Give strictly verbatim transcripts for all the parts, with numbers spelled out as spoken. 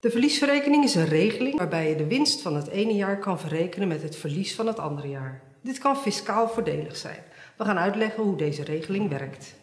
De verliesverrekening is een regeling waarbij je de winst van het ene jaar kan verrekenen met het verlies van het andere jaar. Dit kan fiscaal voordelig zijn. We gaan uitleggen hoe deze regeling werkt.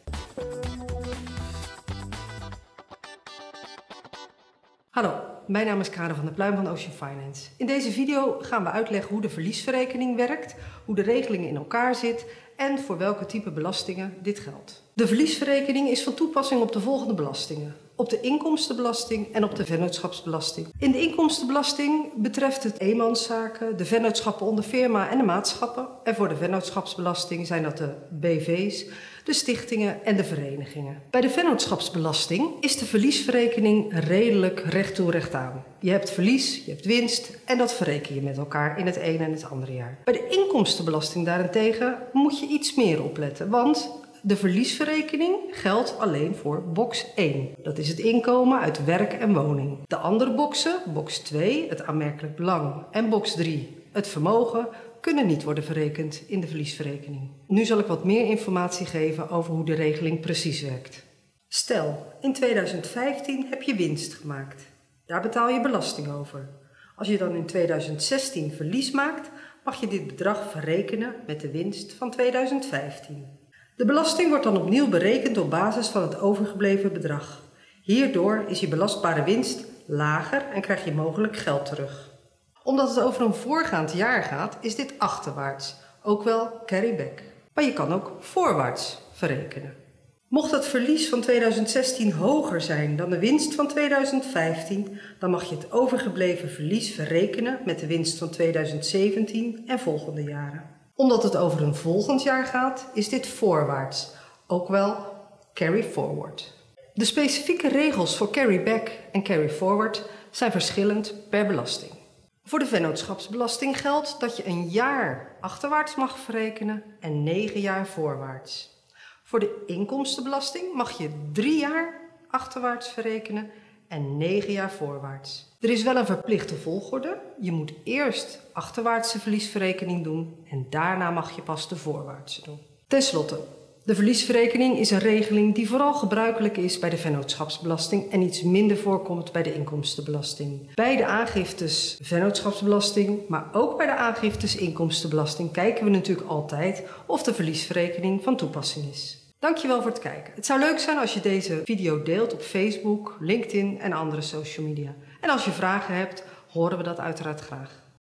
Hallo, mijn naam is Karen van der Pluijm van Ocean Finance. In deze video gaan we uitleggen hoe de verliesverrekening werkt, hoe de regeling in elkaar zit en voor welke type belastingen dit geldt. De verliesverrekening is van toepassing op de volgende belastingen: op de inkomstenbelasting en op de vennootschapsbelasting. In de inkomstenbelasting betreft het eenmanszaken, de vennootschappen onder firma en de maatschappen. En voor de vennootschapsbelasting zijn dat de B V's, de stichtingen en de verenigingen. Bij de vennootschapsbelasting is de verliesverrekening redelijk recht toe recht aan. Je hebt verlies, je hebt winst en dat verreken je met elkaar in het ene en het andere jaar. Bij de inkomstenbelasting daarentegen moet je iets meer opletten, want de verliesverrekening geldt alleen voor box één. Dat is het inkomen uit werk en woning. De andere boxen, box twee, het aanmerkelijk belang, en box drie, het vermogen, kunnen niet worden verrekend in de verliesverrekening. Nu zal ik wat meer informatie geven over hoe de regeling precies werkt. Stel, in tweeduizend vijftien heb je winst gemaakt. Daar betaal je belasting over. Als je dan in tweeduizend zestien verlies maakt, mag je dit bedrag verrekenen met de winst van tweeduizend vijftien. De belasting wordt dan opnieuw berekend op basis van het overgebleven bedrag. Hierdoor is je belastbare winst lager en krijg je mogelijk geld terug. Omdat het over een voorgaand jaar gaat, is dit achterwaarts, ook wel carry back. Maar je kan ook voorwaarts verrekenen. Mocht het verlies van tweeduizend zestien hoger zijn dan de winst van tweeduizend vijftien, dan mag je het overgebleven verlies verrekenen met de winst van tweeduizend zeventien en volgende jaren. Omdat het over een volgend jaar gaat, is dit voorwaarts, ook wel carry forward. De specifieke regels voor carry back en carry forward zijn verschillend per belasting. Voor de vennootschapsbelasting geldt dat je een jaar achterwaarts mag verrekenen en negen jaar voorwaarts. Voor de inkomstenbelasting mag je drie jaar achterwaarts verrekenen en negen jaar voorwaarts. Er is wel een verplichte volgorde. Je moet eerst achterwaartse verliesverrekening doen en daarna mag je pas de voorwaartse doen. Ten slotte, de verliesverrekening is een regeling die vooral gebruikelijk is bij de vennootschapsbelasting en iets minder voorkomt bij de inkomstenbelasting. Bij de aangiftes vennootschapsbelasting, maar ook bij de aangiftes inkomstenbelasting kijken we natuurlijk altijd of de verliesverrekening van toepassing is. Dankjewel voor het kijken. Het zou leuk zijn als je deze video deelt op Facebook, LinkedIn en andere social media. En als je vragen hebt, horen we dat uiteraard graag.